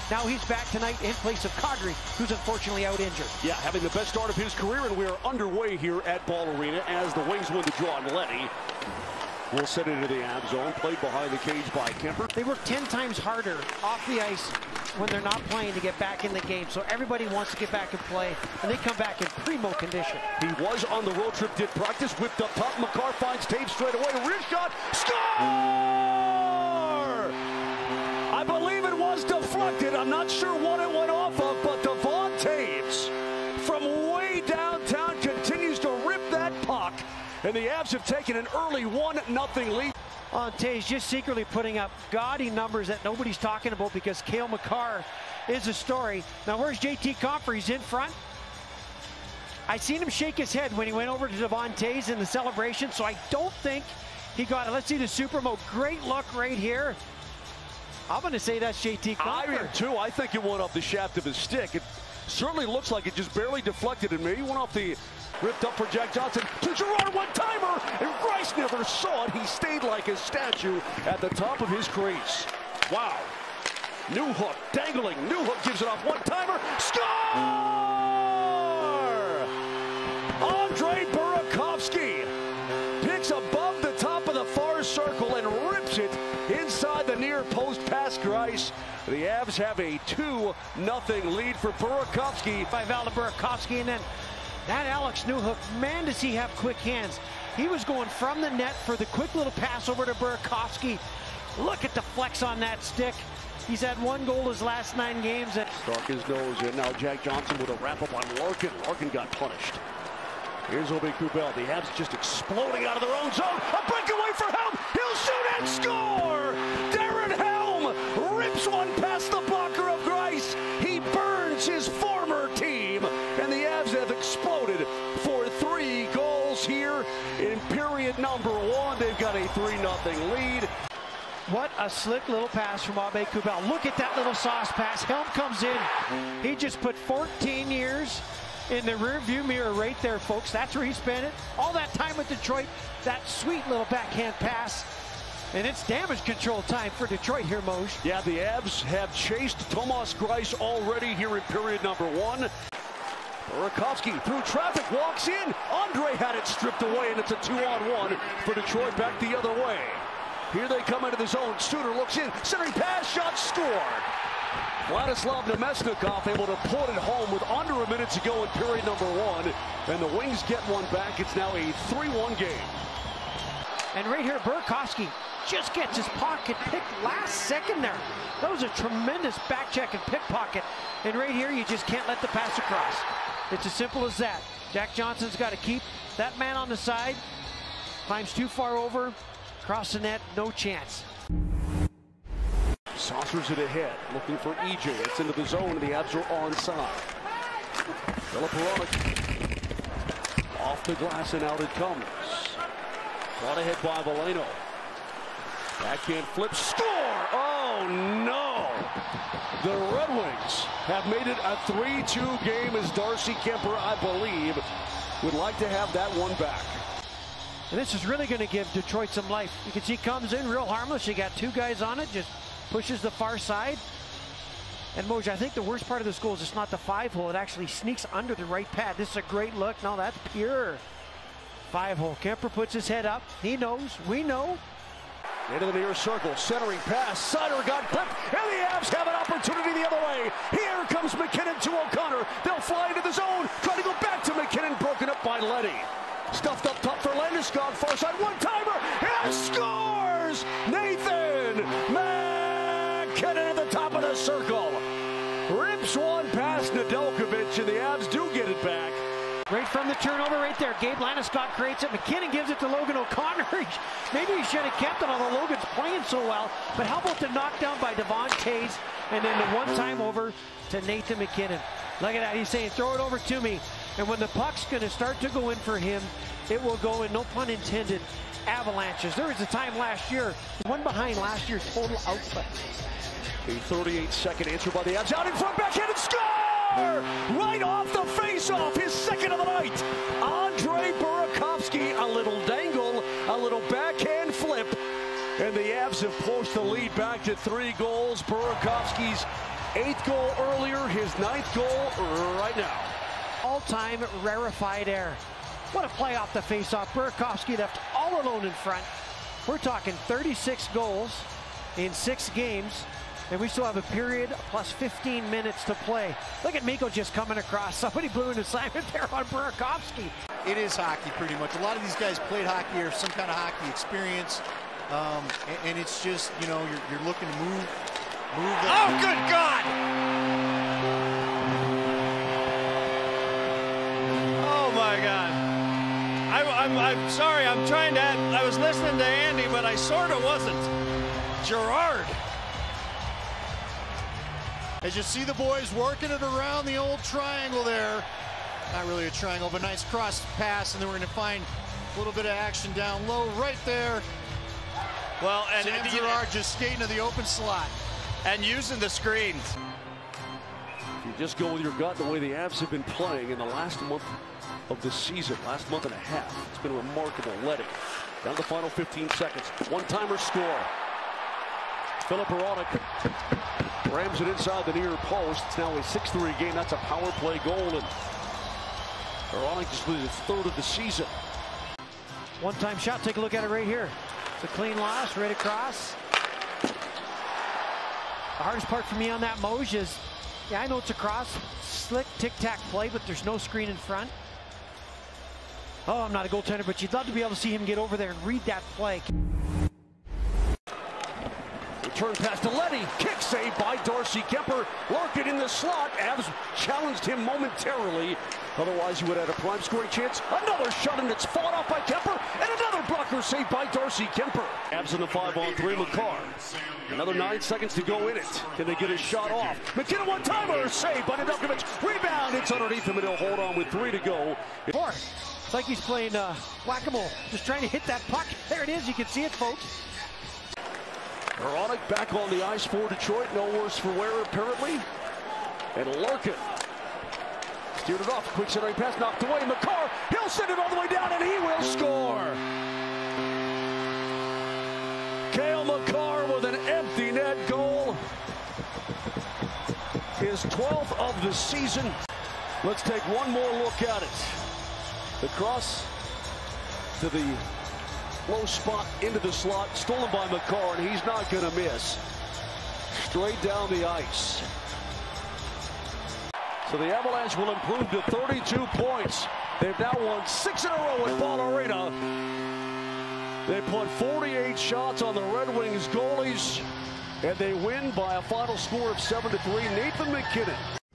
Now he's back tonight in place of Kadri, who's unfortunately out injured. Yeah, having the best start of his career, and we are underway here at Ball Arena as the Wings win the draw. And Letty will set into the ab zone, played behind the cage by Kemper. They work 10 times harder off the ice when they're not playing to get back in the game. So everybody wants to get back and play, and they come back in primo condition. He was on the road trip, did practice, whipped up top. McCarr finds Taves straight away. Rear shot, score! I believe it was deflected. I'm not sure what it went off of, but Devon Taves from way downtown continues to rip that puck. And the Avs have taken an early 1-0 lead. Taves just secretly putting up gaudy numbers that nobody's talking about because Cale Makar is a story. Now where's JT Compher? He's in front. I seen him shake his head when he went over to Devon Taves in the celebration, so I don't think he got it. Let's see the super mode. Great look right here. I'm going to say that's JT Compher. I am too. I think it went off the shaft of his stick. It certainly looks like it just barely deflected and maybe went off the ripped up for Jack Johnson to Gerard, one-timer, and Grice never saw it. He stayed like a statue at the top of his crease. Wow. New hook, dangling. New hook gives it off, one-timer, score! Andre Burakovsky picks above the top of the far circle and rips it inside the near post past Grice. The Avs have a 2-0 lead for Burakovsky. By Valda Burakovsky, and then that Alex Newhook, man, does he have quick hands. He was going from the net for the quick little pass over to Burakovsky. Look at the flex on that stick. He's had 1 goal his last 9 games. Struck his nose in. Now Jack Johnson with a wrap-up on Larkin. Larkin got punished. Here's Obi Kubel. The Avs just exploding out of their own zone. A breakaway for Helm. He'll shoot and score! Darren Helm rips one past the blocker of Grice. He burns his former team. And the Avs have exploded for 3 goals here in period number 1. They've got a 3-0 lead. What a slick little pass from Abe Kubel. Look at that little sauce pass. Helm comes in. He just put 14 years in the rearview mirror right there, folks. That's where he spent it. All that time with Detroit. That sweet little backhand pass. And it's damage control time for Detroit here, Moj. Yeah, the Avs have chased Tomas Grice already here in period number 1. Burakovsky through traffic, walks in. Andre had it stripped away, and it's a 2-on-1 for Detroit back the other way. Here they come into the zone. Suter looks in. Centering pass, shot, score. Vladislav Nemesnikov able to pull it home with under a minute to go in period number 1. And the Wings get one back. It's now a 3-1 game. And right here, Burakovsky just gets his pocket picked last second there. That was a tremendous back check and pickpocket. And right here, you just can't let the pass across. It's as simple as that. Jack Johnson's got to keep that man on the side. Climbs too far over. Across the net, no chance. Saucers it ahead, looking for EJ. It's into the zone, and the Avs are onside. Philip Burakovsky off the glass, and out it comes. Brought ahead by Valeno. Backhand flip, score! Oh no! The Red Wings have made it a 3-2 game as Darcy Kemper, I believe, would like to have that one back. And this is really going to give Detroit some life. You can see he comes in real harmless. You got 2 guys on it, just pushes the far side. And Moj, I think the worst part of this goal is it's not the 5-hole. It actually sneaks under the right pad. This is a great look. No, that's pure 5-hole. Kemper puts his head up. He knows. We know. Into the near circle, centering pass. Sider got clipped, and the Avs have an opportunity the other way. Here comes McKinnon to O'Connor. They'll fly into the zone. Trying to go back to McKinnon, broken up by Letty. Stuffed up top for Landeskog, far side, one-timer, and scores! Nathan McKinnon at the top of the circle. Rips one past Nedeljkovic, and the Avs do get it back. Right from the turnover right there. Gabe Landeskog creates it. McKinnon gives it to Logan O'Connor. Maybe he should have kept it, although Logan's playing so well. But how about the knockdown by Devon Taves, and then the one-time over to Nathan McKinnon. Look at that. He's saying, throw it over to me. And when the puck's going to start to go in for him, it will go in, no pun intended, avalanches. There was a time last year, one behind last year's total output. A 38-second answer by the Avs. Out in front, backhanded score! Right off the face-off, his second of the night. Andre Burakovsky, a little dangle, a little backhand flip. And the Avs have pushed the lead back to 3 goals. Burakovsky's 8th goal earlier, his 9th goal right now. All-time rarefied air. What a play off the face-off. Burakovsky left all alone in front. We're talking 36 goals in 6 games, and we still have a period plus 15 minutes to play. Look at Mikko just coming across. Somebody blew an assignment there on Burakovsky. It is hockey pretty much. A lot of these guys played hockey or some kind of hockey experience, and it's just, you know, you're looking to move them. Oh, good God! Oh my God! I'm sorry. I was listening to Andy, but I sort of wasn't. Gerard. As you see the boys working it around the old triangle there. Not really a triangle, but nice cross pass, and then we're going to find a little bit of action down low right there. Well, and Sam Gerard just skating to the open slot. And using the screens. If you just go with your gut, the way the Avs have been playing in the last month of the season, last month and a half, it's been a remarkable letting. Down to the final 15 seconds. One-timer score. Philip Burakovsky rams it inside the near post. It's now a 6-3 game. That's a power play goal, and Burakovsky just loses his 3rd of the season. One-time shot. Take a look at it right here. It's a clean loss right across. The hardest part for me on that Moj is, yeah, I know it's a cross, slick tic-tac play, but there's no screen in front. Oh, I'm not a goaltender, but you'd love to be able to see him get over there and read that play. Return pass to Letty. Kick save by Darcy Kemper. Larkin in the slot. Avs challenged him momentarily. Otherwise, he would have had a prime scoring chance. Another shot, and it's fought off by Kemper. And another blocker saved by Darcy Kemper. Avs in the 5-on-3. McCarr. Another 9 seconds to go in it. Can they get a shot off? McKinnon one-timer. Saved by Nedeljkovic. Rebound. It's underneath him, and he'll hold on with 3 to go. It's like he's playing whack-a-mole. Just trying to hit that puck. There it is. You can see it, folks. Burakovsky back on the ice for Detroit. No worse for wear, apparently. And Larkin steered it off. Quick centering pass knocked away. McCarr, he'll send it all the way down, and he will score. Cale Makar with an empty net goal. His 12th of the season. Let's take one more look at it. The cross to the low spot into the slot, stolen by Makar, and he's not going to miss. Straight down the ice. So the Avalanche will improve to 32 points. They've now won 6 in a row at Ball Arena. They put 48 shots on the Red Wings goalies, and they win by a final score of 7-3. Nathan MacKinnon.